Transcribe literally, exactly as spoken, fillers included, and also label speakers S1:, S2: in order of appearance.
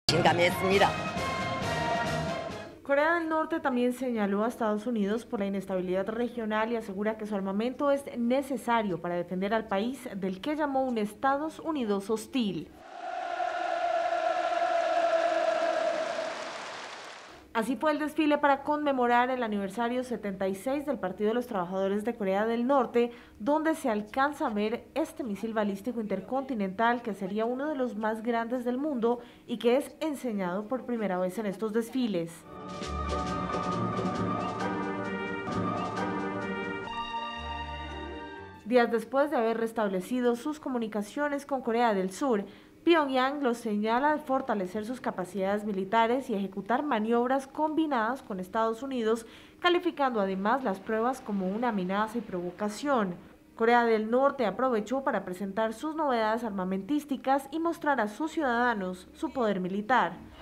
S1: 진감했습니다.
S2: Corea del Norte también señaló a Estados Unidos por la inestabilidad regional y asegura que su armamento es necesario para defender al país del que llamó un Estados Unidos hostil. Así fue el desfile para conmemorar el aniversario setenta y seis del Partido de los Trabajadores de Corea del Norte, donde se alcanza a ver este misil balístico intercontinental que sería uno de los más grandes del mundo y que es enseñado por primera vez en estos desfiles. Días después de haber restablecido sus comunicaciones con Corea del Sur, Pyongyang los señala de fortalecer sus capacidades militares y ejecutar maniobras combinadas con Estados Unidos, calificando además las pruebas como una amenaza y provocación. Corea del Norte aprovechó para presentar sus novedades armamentísticas y mostrar a sus ciudadanos su poder militar.